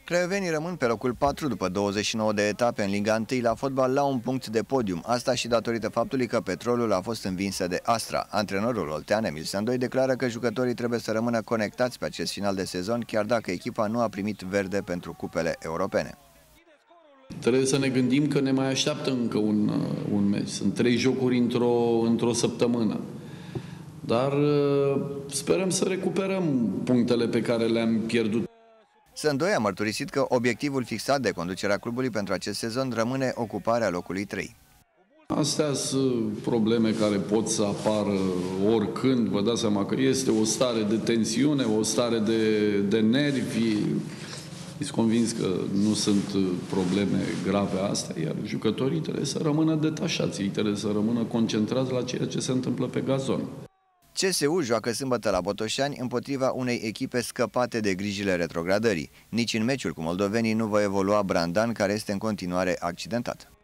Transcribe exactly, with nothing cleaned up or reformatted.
Craiovenii rămân pe locul patru după douăzeci și nouă de etape în Liga unu la fotbal la un punct de podium. Asta și datorită faptului că Petrolul a fost învinsă de Astra. Antrenorul oltean Emil Sandoi declară că jucătorii trebuie să rămână conectați pe acest final de sezon, chiar dacă echipa nu a primit verde pentru cupele europene. Trebuie să ne gândim că ne mai așteaptă încă un, un meci. Sunt trei jocuri într-o într-o săptămână. Dar sperăm să recuperăm punctele pe care le-am pierdut. Sandoi a mărturisit că obiectivul fixat de conducerea clubului pentru acest sezon rămâne ocuparea locului trei. Astea sunt probleme care pot să apară oricând. Vă dați seama că este o stare de tensiune, o stare de, de nervi. Sunt convins că nu sunt probleme grave astea, iar jucătorii trebuie să rămână detașați, ei trebuie să rămână concentrați la ceea ce se întâmplă pe gazon. C S U joacă sâmbătă la Botoșani împotriva unei echipe scăpate de grijile retrogradării. Nici în meciul cu moldovenii nu va evolua Brandan, care este în continuare accidentat.